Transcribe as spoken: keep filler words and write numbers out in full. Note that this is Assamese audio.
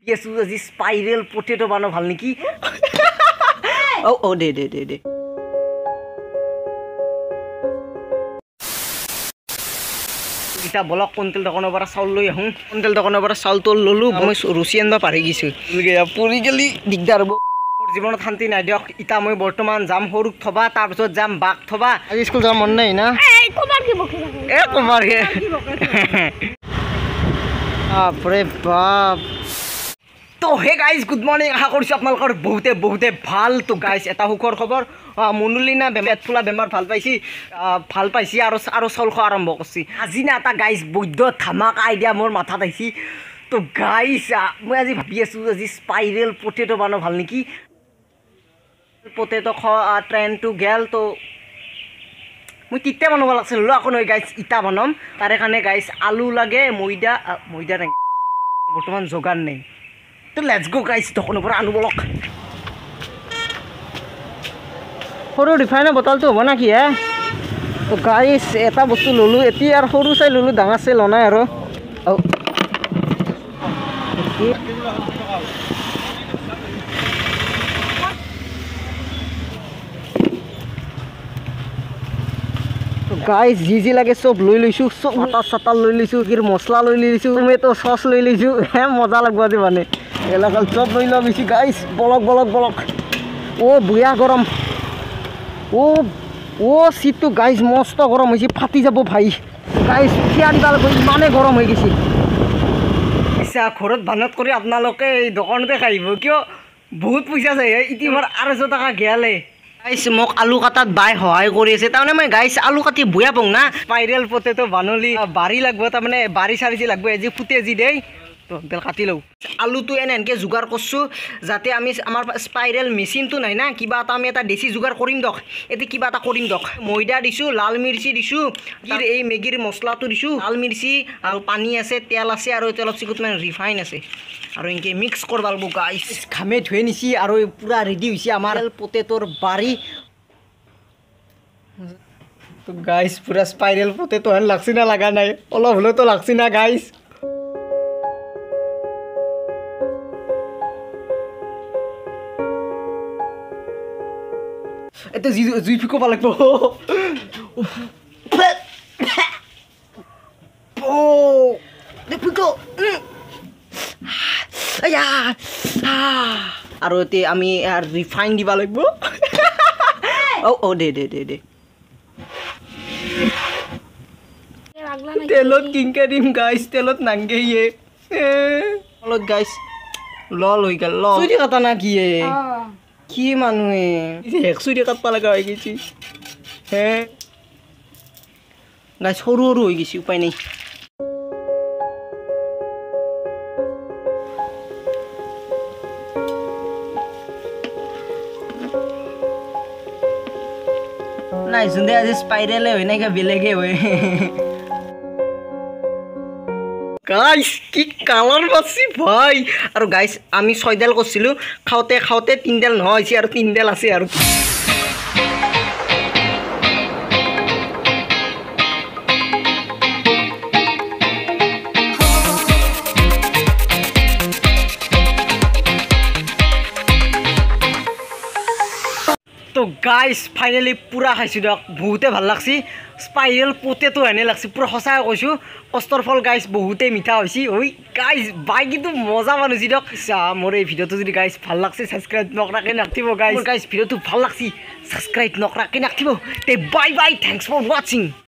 Yesu আজি স্পাইরাল পটেটো বানো ভাল নেকি ও ও দে দে দে দে ইটা বলক কন্টেল দোকানৰ পৰা চাউল লৈ আহোঁ কন্টেল দোকানৰ পৰা চাউল তোল ললো মই ৰুচি আনবা পাৰি গিছো পৰি গেলি দিগদাৰ হ'ব জীৱনত শান্তি নাই দিয়ক ইটা মই বৰ্তমান যাম সৰুক থবা তাৰ পিছত যাম বাক থবা আজি স্কুল যাব মন নাই না এই কুমাৰ কি বকি এ কুমাৰ কে আপৰে বাপ তো হে গাইজ গুড মৰ্নিং আশা কৰিছোঁ আপোনালোকৰ বহুতে বহুতে ভাল তো গাইজ এটা সুখৰ খবৰ মনুলিনা পেট ফুলা বেমাৰ ভাল পাইছি ভাল পাইছি আৰু আৰু চাউল খোৱা আৰম্ভ কৰিছি আজি না এটা গাইজ বৈদ্য ধামাকা আইডিয়া মোৰ মাথাত আহিছি তো গাইজ মই আজি ভাবি আছোঁ আজি স্পাইৰেল পটেটো বানো ভাল নেকি পটেটো খোৱা ট্ৰেণ্ডটো গেল তো মই তিতা বনাব লাগিছিল ল আকৌ নহয় গাইজ ইটা বনাম তাৰে কাৰণে গাইজ আলু লাগে ময়দা ময়দা নাই বৰ্তমান যোগাৰ নাই তো লেটস গো গাইজ দোকানৰ পৰা আনো বলক সৰু ৰিফাইনৰ বটলটো হ'ব না কি হে তো গাইজ এটা বস্তু ল'লোঁ এতিয়া আৰু সৰু চাই ল'লোঁ ডাঙৰ চাই লোৱা নাই আৰু গাইজ যি যি লাগে চব লৈ লৈছোঁ চব আটা চাটা লৈ লৈছোঁ কি মছলা লৈ লৈছোঁ টমেটো চচ লৈ লৈছোঁ হে মজা লাগব আজি মানে এলাকাল চব লৈ লোৱা বেছি গাইজ বলক বলক বলক অ' বুঢ়া গৰম অ' অ' চিটটো গাইজ মস্ত গৰম হৈছে ফাটি যাব ভাই গাইজ থিয়া দিবা লাগিব ইমানেই গৰম হৈ গৈছে ইচ্ছা ঘৰত ভানত কৰি আপোনালোকে এই দোকানতে খাইব কিয় বহুত পইচা যায় ইতিমাৰ আঢ়ৈশ টকা গেলে গাইজ মোক আলু কাটাত বাই সহায় কৰি আছে তাৰমানে মই গাইজ আলু কাটি বুয়া পাওঁ না স্পাইৰেল পটেটো বানলি বাৰী লাগব তাৰমানে বাৰী চাৰি যি লাগব এজি ফুটে যি দেই তো বেল কাটি লওঁ আলুটো এনে এনেকৈ যোগাৰ কৰিছোঁ যাতে আমি আমাৰ স্পাইৰেল মেচিনটো নাই না কিবা এটা আমি এটা দেশী যোগাৰ কৰিম দক এতিয়া কিবা এটা কৰিম দক ময়দা দিছোঁ লাল মিৰ্চি দিছোঁ এই মেগীৰ মছলাটো দিছোঁ লাল মিৰ্চি আৰু পানী আছে তেল আছে আৰু এতিয়া অলপ চিকুট মানে ৰিফাইন আছে আৰু এনেকৈ মিক্স কৰিব লাগিব গাইজ ঘামে ধুই নিছি আৰু পূৰা ৰেডি হৈছে আমাৰ পটেটোৰ বাৰী তো গাইজ পূৰা স্পাইৰেল পটেটো হেন লাগছি না লগা নাই অলপ হ'লেওতো লাগছি না গাইজ এটা জুই ফিকব লাগিব আৰু এতিয়া আমি ৰিফাইন দিব লাগিব অ' অ' দে দে দে দে তেলত কিনকে দিম গাইজ তেলত নাংগে ইয়ে তলত গাইজ ল লৈ গেল ল চুৰি কাটা না কি কি মানুহে এক চুৰি কাটবা লগা হৈ গৈছে হে গাইজ সৰু সৰু হৈ গৈছে উপায় নাই নাই যোনে আজি স্পাইৰেলে হয় নাই বেলেগে হয় গাইজ কি কালাৰ বাছি ভাই আৰু গাইজ আমি ছয়ডাল কৰিছিলোঁ খাওঁতে খাওঁতে তিনিডাল নোহোৱা হৈছে আৰু তিনিডাল আছে আৰু তো গাইজ ফাইনেলি পূৰা খাইছোঁ দিয়ক বহুতে ভাল লাগছি স্পাইৰেল পটেটো এনে লাগছি পূৰা সঁচাই কৈছোঁ কষ্টৰ ফল গাইজ বহুতেই মিঠা হৈছে ঐ গাইজ বাই কিন্তু মজা বনাইছে দিয়ক মোৰ এই ভিডিঅ'টো যদি গাইজ ভাল লাগছে ছাবস্ক্ৰাইব নকৰাকৈ নাথাকিব গাইজ গাইজ ভিডিঅ'টো ভাল লাগছি ছাবস্ক্ৰাইব নকৰাকৈ নাথাকিব তে বাই বাই থেংকছ ফৰ ৱাচিং